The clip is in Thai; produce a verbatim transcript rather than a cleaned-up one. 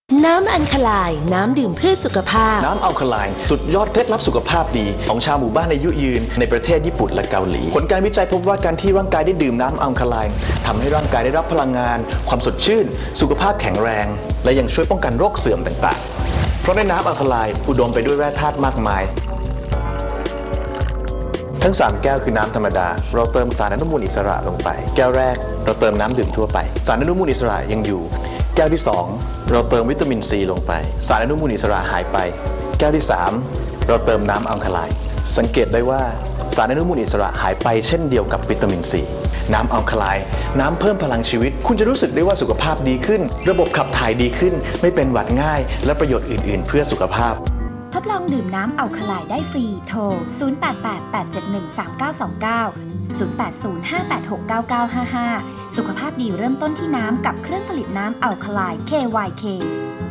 น้ำอัลคาไลน์น้ำดื่มเพื่อสุขภาพน้ำอัลคาไลน์สุดยอดเคล็ดลับสุขภาพดีของชาวหมู่บ้านอายุยืนในประเทศญี่ปุ่นและเกาหลีผลการวิจัยพบว่าการที่ร่างกายได้ดื่มน้ำอัลคาไลน์ทำให้ร่างกายได้รับพลังงานความสดชื่นสุขภาพแข็งแรงและยังช่วยป้องกันโรคเสื่อมต่างๆเพราะในน้ำอัลคาไลน์อุดมไปด้วยแร่ธาตุมากมายทั้งสามแก้วคือน้ำธรรมดาเราเติมสารอนุมูลอิสระลงไปแก้วแรกเราเติมน้ำดื่มทั่วไปสารอนุมูลอิสระยังอยู่แก้วที่สองเราเติมวิตามินซีลงไปสารอนุมูลอิสระหายไปแก้วที่สามเราเติมน้ำอัลคาไลน์สังเกตได้ว่าสารอนุมูลอิสระหายไปเช่นเดียวกับวิตามินซีน้ำอัลคาไลน์น้ำเพิ่มพลังชีวิตคุณจะรู้สึกได้ว่าสุขภาพดีขึ้นระบบขับถ่ายดีขึ้นไม่เป็นหวัดง่ายและประโยชน์อื่นๆเพื่อสุขภาพทดลองดื่มน้ำอัลคาไลน์ได้ฟรีโทรศูนย์ แปด แปด แปด เจ็ด หนึ่ง สาม เก้า สอง เก้า ศูนย์ แปด ศูนย์ ห้า แปด หก เก้า เก้า ห้า ห้าสุขภาพดีเริ่มต้นที่น้ำกับเครื่องผลิตน้ำอัลคาไลน์ เค วาย เค